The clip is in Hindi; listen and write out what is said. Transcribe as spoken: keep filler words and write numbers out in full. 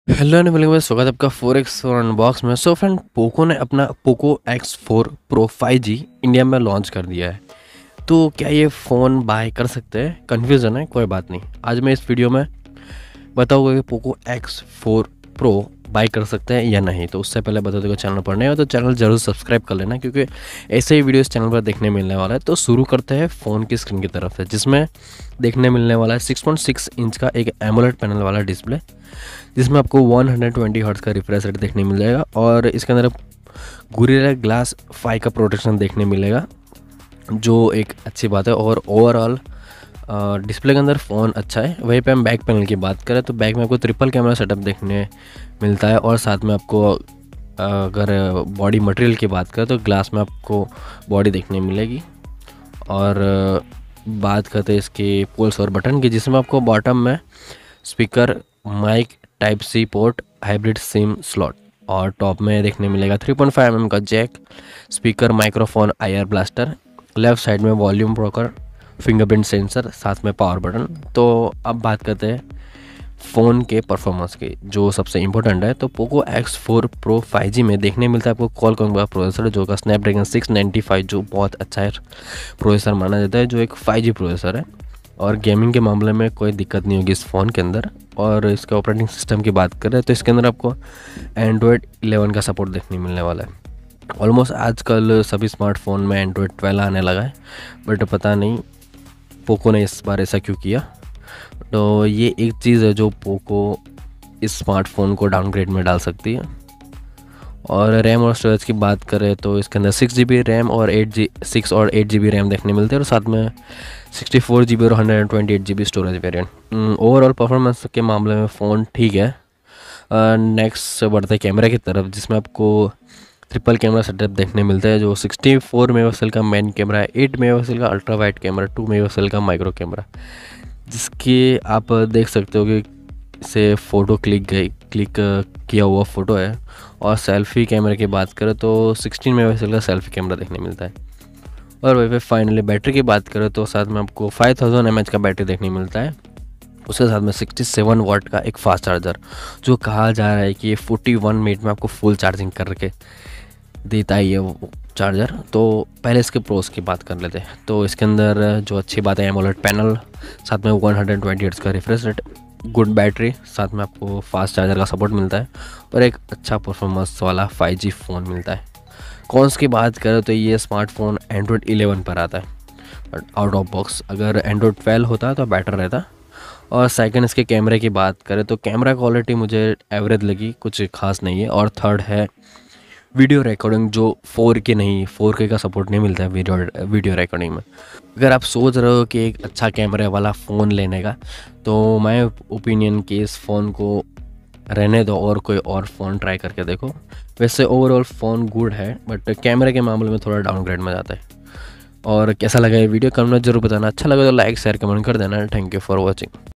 हेलो एंड वेलकम, स्वागत है आपका फोर एक्स फोर अनबॉक्स में। सो फ्रेंड, पोको ने अपना Poco X four pro five G India में लॉन्च कर दिया है। तो क्या ये फ़ोन बाय कर सकते हैं? कन्फ्यूज़न है, कोई बात नहीं। आज मैं इस वीडियो में बताऊंगा कि Poco X four pro buy कर सकते हैं या नहीं। तो उससे पहले बता दूँगा, चैनल पर नए हो तो चैनल ज़रूर सब्सक्राइब कर लेना, क्योंकि ऐसे ही वीडियो इस चैनल पर देखने मिलने वाला है। तो शुरू करते हैं फ़ोन की स्क्रीन की तरफ से, जिसमें देखने मिलने वाला है सिक्स पॉइंट सिक्स इंच का एक एमोलेड पैनल वाला डिस्प्ले, जिसमें आपको वन हंड्रेड ट्वेंटी हर्ट्ज़ का रिफ्रेश रेट देखने मिल जाएगा। और इसके अंदर गोरिल्ला ग्लास फाइव का प्रोटेक्शन देखने मिलेगा, जो एक अच्छी बात है। और ओवरऑल डिस्प्ले के अंदर फ़ोन अच्छा है। वहीं पे हम बैक पैनल की बात करें तो बैक में आपको ट्रिपल कैमरा सेटअप देखने मिलता है, और साथ में आपको अगर बॉडी मटेरियल की बात करें तो ग्लास में आपको बॉडी देखने मिलेगी। और बात करते हैं इसके पोल्स और बटन की, जिसमें आपको बॉटम में speaker, mike, type C port, hybrid SIM slot, और टॉप में देखने मिलेगा three point five M M का jack, speaker, microphone, I R blaster, left side में वॉल्यूम ब्रोकर, फिंगरप्रिंट सेंसर, साथ में पावर बटन। तो अब बात करते हैं फ़ोन के परफॉर्मेंस की, जो सबसे इम्पोर्टेंट है। तो Poco X four pro five G में देखने मिलता है आपको क्वालकॉम का प्रोसेसर, जो का स्नैपड्रैगन सिक्स नाइन्टी फाइव, जो बहुत अच्छा है प्रोसेसर माना जाता है, जो एक फाइव जी प्रोसेसर है। और गेमिंग के मामले में कोई दिक्कत नहीं होगी इस फ़ोन के अंदर। और इसके ऑपरेटिंग सिस्टम की बात करें तो इसके अंदर आपको एंड्रॉयड इलेवन का सपोर्ट देखने मिलने वाला है। ऑलमोस्ट आजकल सभी स्मार्टफोन में एंड्रॉयड ट्वेल्व आने लगा है, बट पता नहीं पोको ने इस बार ऐसा क्यों किया। तो ये एक चीज़ है जो पोको इस स्मार्टफोन को डाउनग्रेड में डाल सकती है। और रैम और स्टोरेज की बात करें तो इसके अंदर सिक्स जी बी रैम और एट जी सिक्स और एट जी बी रैम देखने मिलते हैं, और साथ में सिक्सटी फोर जी बी और hundred and twenty eight G B storage variant. Overall performance के मामले में फ़ोन ठीक है। नेक्स्ट बढ़ते हैं कैमरा की तरफ, जिसमें आपको ट्रिपल कैमरा सेटअप देखने मिलता है, जो सिक्सटी फोर मेगापिक्सल का मेन कैमरा है, एट मेगापिक्सल का ultra wide camera, two megapixel का माइक्रो कैमरा, जिसकी आप देख सकते हो कि से फ़ोटो क्लिक गई क्लिक किया हुआ फ़ोटो है। और सेल्फ़ी कैमरे की बात करें तो सिक्सटीन मेगापिक्सल का सेल्फ़ी कैमरा देखने मिलता है। और वही पे फाइनली बैटरी की बात करें तो साथ में आपको फाइव थाउजेंड एम एच का बैटरी देखने मिलता है। उसके साथ में सिक्सटी सेवन वाट का एक फास्ट चार्जर, जो कहा जा रहा है कि ये फोर्टी वन मिनट में आपको फुल चार्जिंग करके देता है ये वो चार्जर। तो पहले इसके प्रोस की बात कर लेते हैं। तो इसके अंदर जो अच्छी बात है, एमोलेड पैनल, साथ में वन हंड्रेड ट्वेंटी हर्ट्ज़ का रिफ्रेश रेट, गुड बैटरी, साथ में आपको फास्ट चार्जर का सपोर्ट मिलता है, और एक अच्छा परफॉर्मेंस वाला फाइव जी फ़ोन मिलता है। कॉन्स की बात करें तो ये स्मार्टफोन एंड्रॉयड इलेवन पर आता है, बट आउट ऑफ बॉक्स अगर एंड्रॉयड ट्वेल्व होता तो बेटर रहता। और सेकंड, इसके कैमरे की बात करें तो कैमरा क्वालिटी मुझे एवरेज लगी, कुछ खास नहीं है। और थर्ड है वीडियो रिकॉर्डिंग, जो फोर के नहीं, फोर के का सपोर्ट नहीं मिलता है वीडियो वीडियो रिकॉर्डिंग में। अगर आप सोच रहे हो कि एक अच्छा कैमरे वाला फ़ोन लेने का, तो मैं ओपिनियन कि इस फ़ोन को रहने दो और कोई और फ़ोन ट्राई करके देखो। वैसे ओवरऑल फ़ोन गुड है, बट कैमरे के मामले में थोड़ा डाउनग्रेड में जाता है। और कैसा लगा ये वीडियो, कमेंट में जरूर बताना। अच्छा लगा तो लाइक शेयर कमेंट कर देना। Thank you for watching.